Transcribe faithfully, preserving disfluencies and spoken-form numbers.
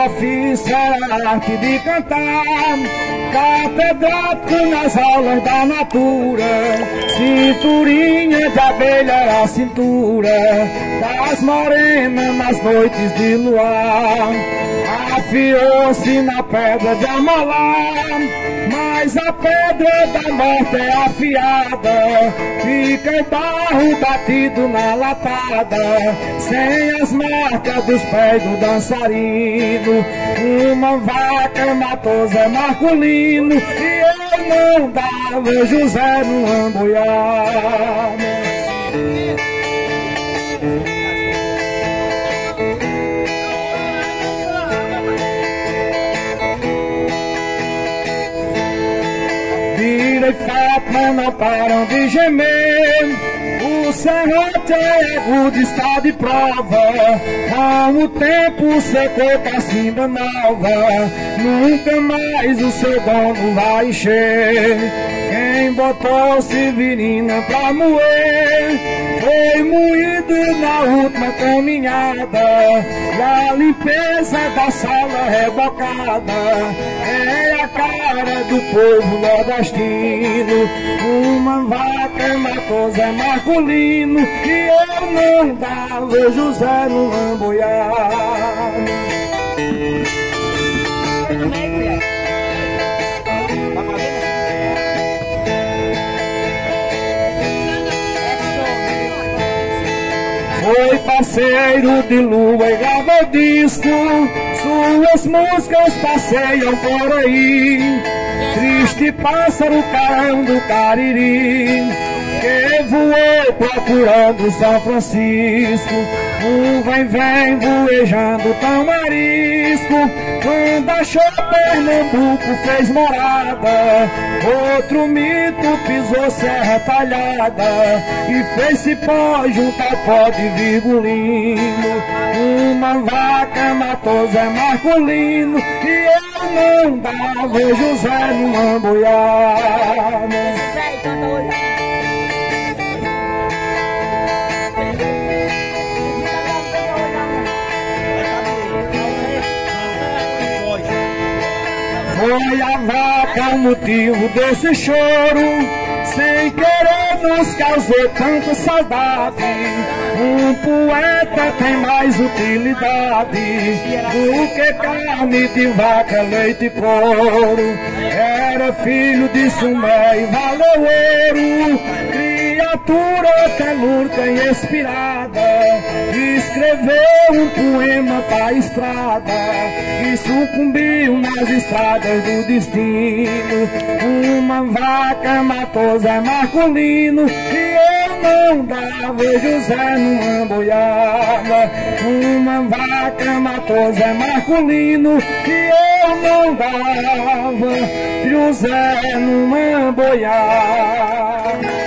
ofício era arte de cantar, catedrático nas aulas da natura, cinturinha de abelha era a cintura das morenas nas noites de luar. Afiou-se na pedra de amolar, mas a pedra da morte é afiada, fica em barro batido na latada, sem as marcas dos pés do dançarino. Uma vaca matou Zé Marculino, e eu não dava José no Amboiá. Vira e Fátima não param de gemer, o serrote agudo está de prova, com o tempo secou cacimba nova, nunca mais o seu dono vai encher. Quem botou Severina pra moer foi moído na última caminhada, e a limpeza da sala rebocada é a cara do povo nordestino. Uma vaca matou Zé Marculino, e eu não dava José no Amboiá. Foi parceiro de lua e gravou disco, suas músicas passeiam por aí. Triste pássaro carão do Cariri, que voou procurando São Francisco. Um vem, vem voejando tão marisco, quando achou Pernambuco fez morada. Outro mito pisou serra talhada, e fez cipó junto ao pó de Virgulino. Uma vaca matou Zé Marculino, e eu não dava José no Amboiá. Foi a vaca o motivo desse choro, sem querer nos causou tanta saudade. Um poeta tem mais utilidade do que carne de vaca, leite e couro. Era filho de Sumé e valeu ouro, criatura telúrica e expirada. Escreveu um poema pra estrada e sucumbiu nas estradas do destino. Uma vaca matou Zé Marculino, e eu não dava José no Amboiá. Uma vaca matou Zé Marculino, e eu não dava José no Amboiá.